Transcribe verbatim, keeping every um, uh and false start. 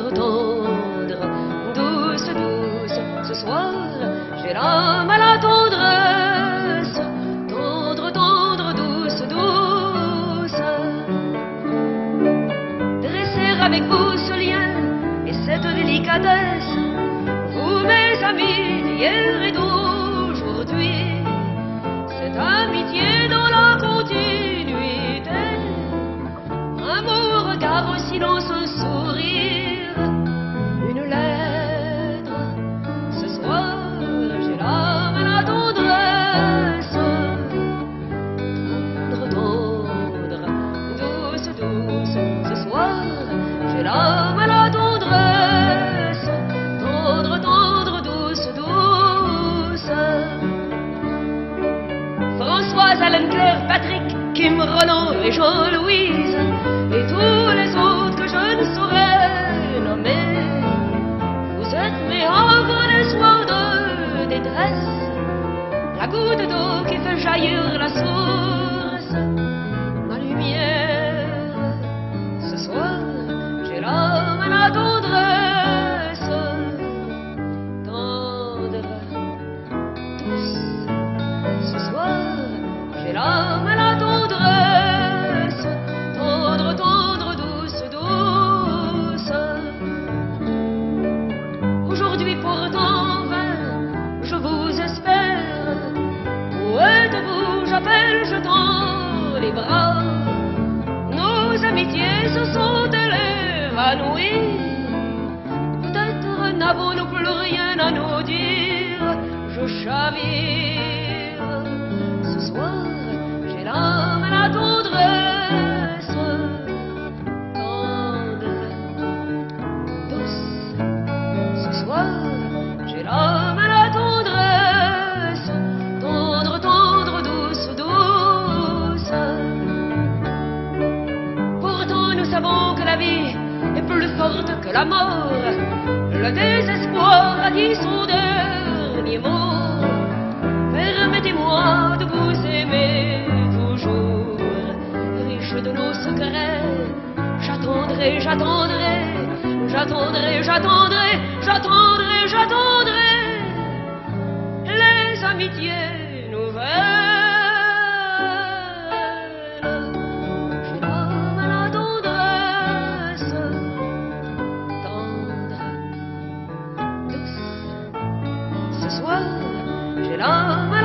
tendre, tendre, douce, douce. Ce soir, j'ai l'âme à la tendresse, tendre, tendre, douce, douce. Dresser avec vous ce lien et cette délicatesse, vous mes amis d'hier et d'aujourd'hui, cette amitié dans la continuité, un mot, regard, un silence, un sourire, une lettre. Ce soir, j'ai l'âme à la tendresse, tendre, tendre, douce, douce. Ce soir, j'ai l'âme à la tendresse, tendre, tendre, douce, douce. Françoise, Alain, Claire, Patrick, Kim, Roland et Jean-Louise, et tous les autres que je ne saurais nommer. Vous êtes mes havres de soir de détresse, la goutte d'eau qui fait jaillir la source, ma lumière. Ce soir, j'ai l'âme à la tendresse, tendre, douce. Ce soir, j'ai l'âme à la tendresse, tendre, tendre, douce, douce. Aujourd'hui pourtant vain, je vous espère. Où êtes-vous? J'appelle, je tends les bras. Nos amitiés se sont-elles évanouies? Peut-être n'avons-nous plus rien à nous dire. Je chavire. Ce soir, j'ai l'âme à la tendresse, tendre, douce. Ce soir, j'ai l'âme à la tendresse, tendre, tendre, douce, douce. Pourtant, nous savons que la vie est plus forte que la mort. Le désespoir a dit son dernier mot. Permettez-moi de vous aimer toujours, riche de nos secrets. J'attendrai, j'attendrai, j'attendrai, j'attendrai, j'attendrai, j'attendrai les amitiés nouvelles. J'ai l'âme à la tendresse, tendre, douce. Ce soir, j'ai l'âme